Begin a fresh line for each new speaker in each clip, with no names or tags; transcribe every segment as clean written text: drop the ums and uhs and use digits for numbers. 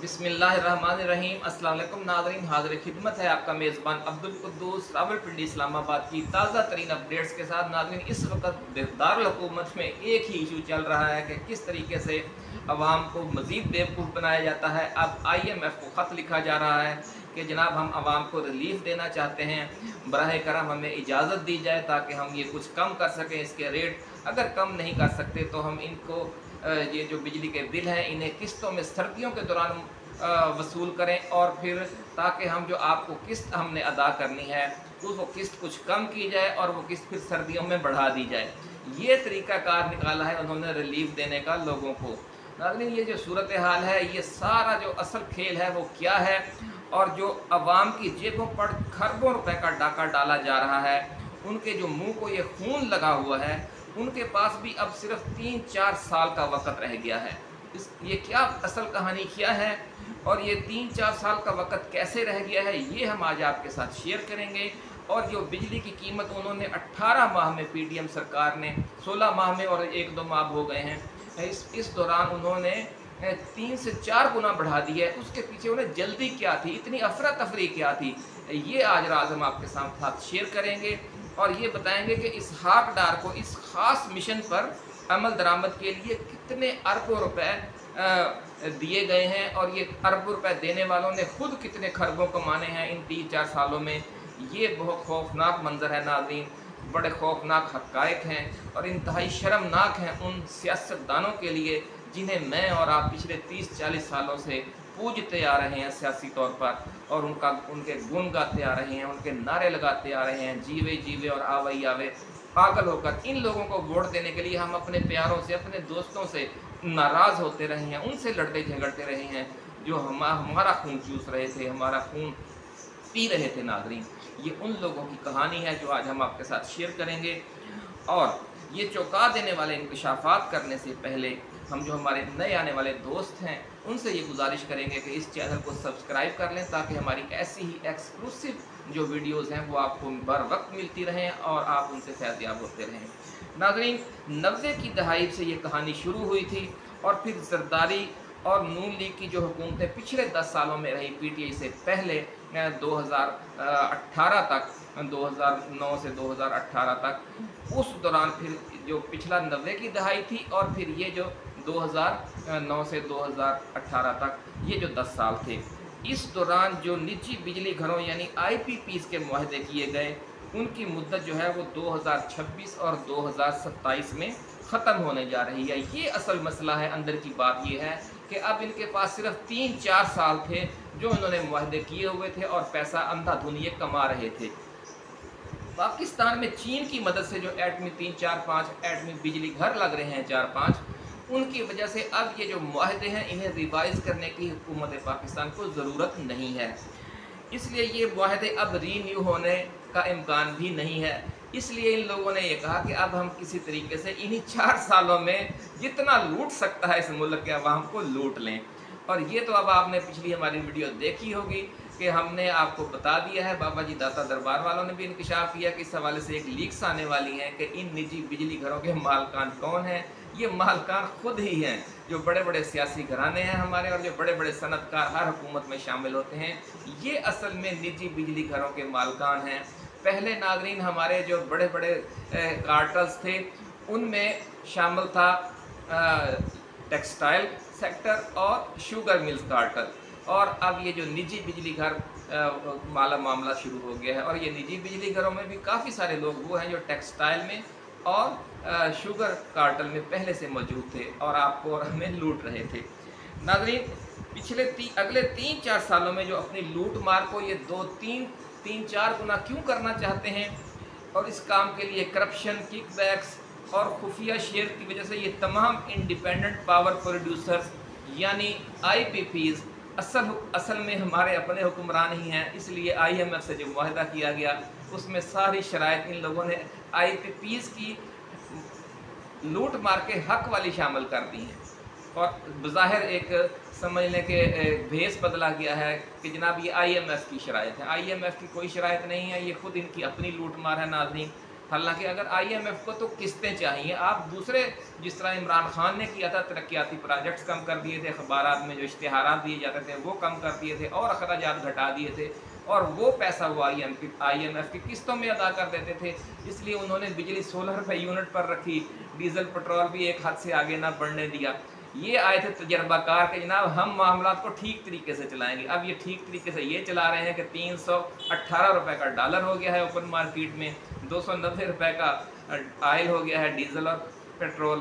बिस्मिल्लाहिर्रहमानिर्रहीम। अस्सलाम वालेकुम नाज़रीन, हाज़िर खिदमत है आपका मेज़बान अब्दुल कुद्दूस रावलपिंडी इस्लामाबाद की ताज़ा तरीन अपडेट्स के साथ। नाज़रीन, इस वक्त दारुल हुकूमत में एक ही इशू चल रहा है कि किस तरीके से अवाम को मज़ीद बेवकूफ़ बनाया जाता है। अब IMF को ख़त लिखा जा रहा है कि जनाब हम आवाम को रिलीफ़ देना चाहते हैं, बराह करम हमें इजाज़त दी जाए ताकि हम ये कुछ कम कर सकें इसके रेट। अगर कम नहीं कर सकते तो हम इनको ये जो बिजली के बिल हैं इन्हें किस्तों में सर्दियों के दौरान वसूल करें, और फिर ताकि हम जो आपको किस्त हमने अदा करनी है वो किस्त कुछ कम की जाए और वो किस्त फिर सर्दियों में बढ़ा दी जाए। ये तरीक़ाकार निकाला है उन्होंने रिलीफ़ देने का लोगों को। नाज़रीन, ये जो सूरत हाल है, ये सारा जो असल खेल है वो क्या है, और जो अवाम की जेबों पर खरबों रुपए का डाका डाला जा रहा है, उनके जो मुंह को ये खून लगा हुआ है, उनके पास भी अब सिर्फ 3-4 साल का वक़्त रह गया है। ये क्या असल कहानी क्या है और ये 3-4 साल का वक़्त कैसे रह गया है, ये हम आज आपके साथ शेयर करेंगे। और जो बिजली की कीमत उन्होंने 18 माह में, PDM सरकार ने 16 माह में और 1-2 माह हो गए हैं, इस दौरान उन्होंने 3 से 4 गुना बढ़ा दी है। उसके पीछे उन्हें जल्दी क्या थी, इतनी अफरा तफरी क्या थी, ये आज राज हम आपके साथ शेयर करेंगे और ये बताएंगे कि इसहाक डार को इस ख़ास मिशन पर अमल दरामद के लिए कितने अरबों रुपए दिए गए हैं, और ये अरबों रुपए देने वालों ने खुद कितने खरबों कमाने हैं इन 3-4 सालों में। ये बहुत खौफनाक मंजर है नाज़रीन, बड़े खौफनाक हक़ाइक़ हैं और इंतहाई शर्मनाक हैं उन सियासतदानों के लिए जिन्हें मैं और आप पिछले 30-40 सालों से पूजते आ रहे हैं सियासी तौर पर, और उनके गुण गाते आ रहे हैं, उनके नारे लगाते आ रहे हैं, जीवे जीवे और आवे ही आवे। पागल होकर इन लोगों को वोट देने के लिए हम अपने प्यारों से, अपने दोस्तों से नाराज़ होते रहे हैं, उनसे लड़ते झगड़ते रहे हैं जो हमारा खून चूस रहे थे, हमारा खून पी रहे थे। नाज़रीन, ये उन लोगों की कहानी है जो आज हम आपके साथ शेयर करेंगे। और ये चौंका देने वाले इंकशाफात करने से पहले हम जो हमारे नए आने वाले दोस्त हैं उनसे ये गुजारिश करेंगे कि इस चैनल को सब्सक्राइब कर लें ताकि हमारी ऐसी ही एक्सक्लूसिव जो वीडियोस हैं वो आपको बर वक्त मिलती रहें और आप उनसे फैज़याब होते रहें। नाज़रीन, 90 की दहाई से ये कहानी शुरू हुई थी और फिर जरदारी और नून लीग की जो हुकूमतें पिछले 10 सालों में रही, PTI से पहले 2018 तक, 2009 से 2018 तक, उस दौरान फिर जो पिछला 90 की दहाई थी और फिर ये जो 2009 से 2018 तक, ये जो 10 साल थे, इस दौरान जो निजी बिजली घरों यानी IPPs के मुआहदे किए गए, उनकी मुद्दत जो है वो 2026 और 2027 में ख़त्म होने जा रही है। ये असल मसला है, अंदर की बात ये है कि अब इनके पास सिर्फ 3-4 साल थे जो इन्होंने मुआहदे किए हुए थे और पैसा अंधाधुन ये कमा रहे थे। पाकिस्तान में चीन की मदद से जो एटमी 3-4-5 एटमी बिजली घर लग रहे हैं 4-5, उनकी वजह से अब ये जो मुआहदे हैं इन्हें रिवाइज़ करने की हुकूमत पाकिस्तान को ज़रूरत नहीं है। इसलिए ये मुआहदे अब रीन्यू होने का इम्कान भी नहीं है। इसलिए इन लोगों ने ये कहा कि अब हम किसी तरीके से इन्हीं 4 सालों में जितना लूट सकता है इस मुल्क के अवाम को लूट लें। और ये तो अब आपने पिछली हमारी वीडियो देखी होगी कि हमने आपको बता दिया है, बाबा जी दाता दरबार वालों ने भी इंकशाफ किया कि इस हवाले से एक लीक्स आने वाली हैं कि इन निजी बिजली घरों के मालकान कौन हैं। ये मालकान खुद ही हैं, जो बड़े बड़े सियासी घराने हैं हमारे और जो बड़े बड़े सनतकार हर हुकूमत में शामिल होते हैं, ये असल में निजी बिजली घरों के मालकान हैं। पहले नाज़रीन हमारे जो बड़े बड़े कार्टल्स थे उनमें शामिल था टेक्सटाइल सेक्टर और शुगर मिल्स कार्टल, और अब ये जो निजी बिजली घर मामला शुरू हो गया है। और ये निजी बिजली घरों में भी काफ़ी सारे लोग वो हैं जो टेक्सटाइल में और शुगर कार्टल में पहले से मौजूद थे और आपको और हमें लूट रहे थे। नाज़रीन, पिछले अगले 3-4 सालों में जो अपनी लूट मार को ये 2-3-4 गुना क्यों करना चाहते हैं, और इस काम के लिए करप्शन, किकबैक्स और खुफिया शेयर की वजह से ये तमाम इंडिपेंडेंट पावर प्रोड्यूसर्स यानी IPPs असल में हमारे अपने हुक्मरान ही हैं। इसलिए IMF से जो मुआहदा किया गया उसमें सारी शराइत इन लोगों ने IPPs की लूट मार के हक वाली शामिल कर दी हैं, और बज़ाहिर एक समझ लें कि भेस बदला गया है कि जनाब ये IMF की शराइत है। IMF की कोई शराइत नहीं है, ये खुद इनकी अपनी लूट मार है। नाज़रीन, हालांकि अगर IMF को तो किस्तें चाहिए, आप दूसरे जिस तरह इमरान खान ने किया था, तरक्याती प्रोजेक्ट्स कम कर दिए थे, अखबारात में जो इश्तिहारात दिए जाते थे वो कम कर दिए थे और अखराजात घटा दिए थे, और वो पैसा वो IMF की किस्तों में अदा कर देते थे। इसलिए उन्होंने बिजली 16 रुपये यूनिट पर रखी, डीजल पेट्रोल भी एक हद से आगे ना बढ़ने दिया। ये आए थे तजर्बाकार के जनाब हम मामलात को ठीक तरीके से चलाएंगे। अब ये ठीक तरीके से ये चला रहे हैं कि 318 रुपये का डॉलर हो गया है ओपन मार्केट में, 290 रुपये का आयल हो गया है डीजल और पेट्रोल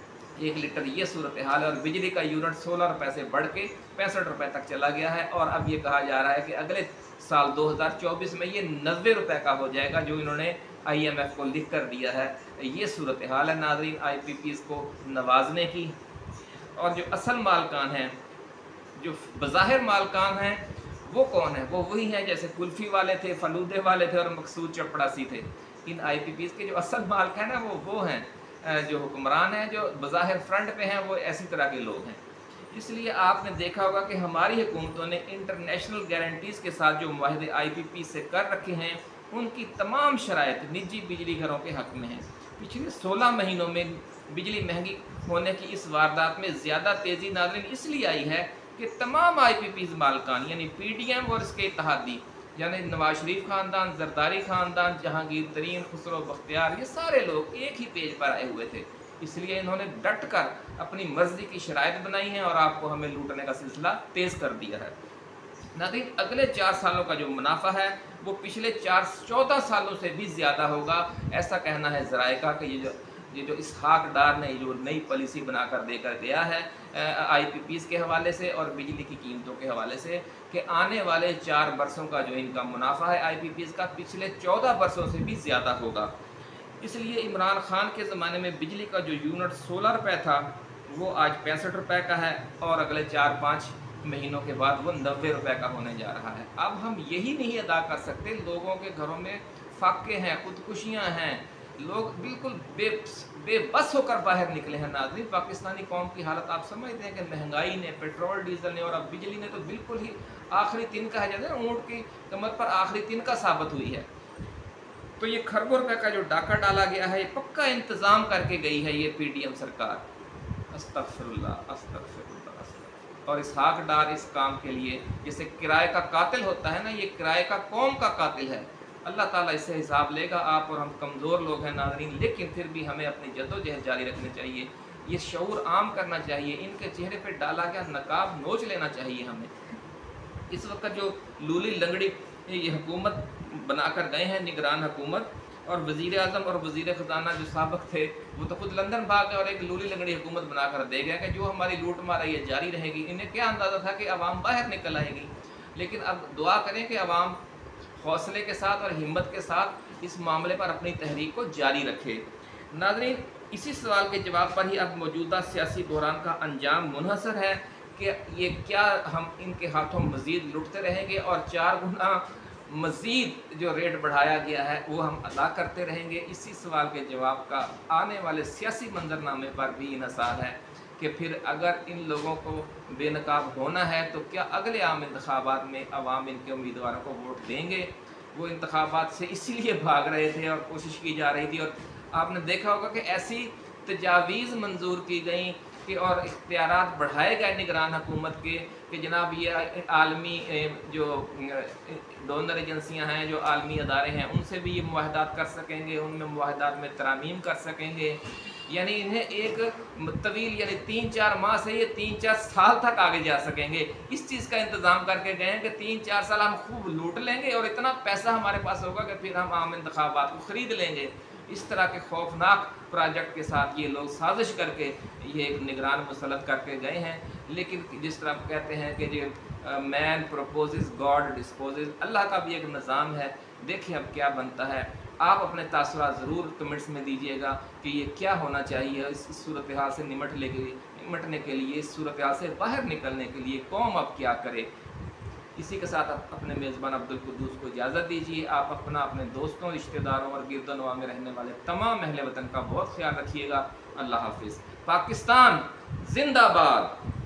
1 लीटर, ये सूरत हाल है। और बिजली का यूनिट 16 रुपये से बढ़ के 65 रुपये तक चला गया है, और अब ये कहा जा रहा है कि अगले साल 2024 में ये 90 रुपये का हो जाएगा, जो इन्होंने IMF को लिख कर दिया है। ये सूरत हाल है नाज़रीन IPPs को नवाजने की। और जो असल मालकान हैं, जो बज़ाहिर मालकान हैं, वो कौन है? वो वही हैं जैसे कुल्फ़ी वाले थे, फलूदे वाले थे और मकसूद चपड़ासी थे। इन IPPs के जो असल मालिक हैं ना, वो हैं जो हुक्मरान हैं, जो बज़ाहिर फ्रंट पे हैं, वो ऐसी तरह के लोग हैं। इसलिए आपने देखा होगा कि हमारी हुकूमतों ने इंटरनेशनल गारंटीज़ के साथ जो मुआहदे IPP से कर रखे हैं, उनकी तमाम शराइत निजी बिजली घरों के हक़ में हैं। पिछले 16 महीनों में बिजली महंगी होने की इस वारदात में ज़्यादा तेज़ी नाज़रीन इसलिए आई है कि तमाम IPPs मालकान यानी PDM और इसके इत्तहादी यानी नवाज शरीफ ख़ानदान, जरदारी ख़ानदान, जहांगीर तरीन, खुसरो बख्तियार, ये सारे लोग एक ही पेज पर आए हुए थे। इसलिए इन्होंने डट कर अपनी मर्ज़ी की शराइत बनाई हैं और आपको हमें लूटने का सिलसिला तेज़ कर दिया है। नाज़रीन अगले 4 सालों का जो मुनाफा है वो पिछले 14 सालों से भी ज़्यादा होगा, ऐसा कहना है ज़राइका कि ये जो इसहाक डार ने जो नई पॉलिसी बनाकर देकर गया है IPPs के हवाले से और बिजली की कीमतों के हवाले से, कि आने वाले 4 बरसों का जो इनका मुनाफा है IPPs का पिछले 14 बरसों से भी ज़्यादा होगा। इसलिए इमरान खान के ज़माने में बिजली का जो यूनिट 16 रुपये था वो आज 65 रुपये का है, और अगले 4-5 महीनों के बाद वो 90 रुपये का होने जा रहा है। अब हम यही नहीं अदा कर सकते, लोगों के घरों में फाके हैं, खुदकुशियाँ हैं, लोग बिल्कुल बेबस होकर बाहर निकले हैं। नाज़रीन पाकिस्तानी कौम की हालत आप समझते हैं कि महंगाई ने, पेट्रोल डीजल ने और अब बिजली ने तो बिल्कुल ही आखिरी तिनका है, जैसे ऊँट की कमर पर आखिरी तिनका साबित हुई है। तो ये खरबों रुपये का जो डाका डाला गया है, ये पक्का इंतज़ाम करके गई है ये PDM सरकार। अस्तगफिरुल्लाह अस्तगफिरुल्लाह। और इसहाक डार इस काम के लिए जैसे किराए का कातिल होता है ना, ये किराए का कौम का कातिल है। अल्लाह ताला इससे हिसाब लेगा। आप और हम कमज़ोर लोग हैं नाज़रीन, लेकिन फिर भी हमें अपनी जद्दोजहद जारी रखनी चाहिए, ये शऊर आम करना चाहिए। इनके चेहरे पे डाला गया नकाब नोच लेना चाहिए हमें। इस वक्त जो लूली लंगड़ी ये हुकूमत बनाकर गए हैं, निगरान हुकूमत, और वज़ीर आज़म और वज़ीर ख़जाना जो साबिक़ थे वो तो खुद लंदन भाग गए और एक लूली लंगड़ी हुकूमत बनाकर दे गया कि जो हमारी लूट मारा ये जारी रहेगी। इन्हें क्या अंदाज़ा था कि अवाम बाहर निकल आएगी। लेकिन अब दुआ करें कि अवाम हौसले के साथ और हिम्मत के साथ इस मामले पर अपनी तहरीक को जारी रखे। नाज़रीन इसी सवाल के जवाब पर ही अब मौजूदा सियासी बहरान का अंजाम मुनहसर है कि ये क्या हम इनके हाथों मज़ीद लुटते रहेंगे और 4 गुना मज़ीद जो रेट बढ़ाया गया है वो हम अदा करते रहेंगे। इसी सवाल के जवाब का आने वाले सियासी मंजरनामे पर भी इन्हसार है कि फिर अगर इन लोगों को बेनकाब होना है तो क्या अगले आम इंतखाबात में अवाम इनके उम्मीदवारों को वोट देंगे। वो इंतखाबात से इसीलिए भाग रहे थे और कोशिश की जा रही थी, और आपने देखा होगा कि ऐसी तजावीज़ मंजूर की गई कि और इख्तियारात बढ़ाए गए निगरान हुकूमत के कि जनाब ये आलमी जो डोनर एजेंसियां हैं, जो आलमी अदारे हैं, उनसे भी ये मुआहदात कर सकेंगे, उनमें मुआहदात में तरामीम कर सकेंगे। यानी इन्हें एक तवील यानी 3-4 माह से ये 3-4 साल तक आगे जा सकेंगे। इस चीज़ का इंतज़ाम करके गए हैं कि 3-4 साल हम खूब लूट लेंगे और इतना पैसा हमारे पास होगा कि फिर हम आम इंतखाबात को ख़रीद लेंगे। इस तरह के खौफनाक प्रोजेक्ट के साथ ये लोग साजिश करके ये एक निगरान मुसल्लत करके गए हैं। लेकिन जिस तरह कहते हैं कि जो मैन प्रोपोजेस गॉड डिस्पोजेस, अल्लाह का भी एक निज़ाम है। देखिए अब क्या बनता है। आप अपने तासुरात ज़रूर कमेंट्स में दीजिएगा कि ये क्या होना चाहिए इस सूरत हाल से निमटने के लिए, इस सूरत हाल से बाहर निकलने के लिए कौम अब क्या करे। इसी के साथ आप अपने मेज़बान अब्दुल कुद्दूस को इजाज़त दीजिए। आप अपना अपने दोस्तों, रिश्तेदारों और गिरदनवा में रहने वाले तमाम अहले वतन का बहुत ख्याल रखिएगा। अल्लाह हाफिज़। पाकिस्तान जिंदाबाद।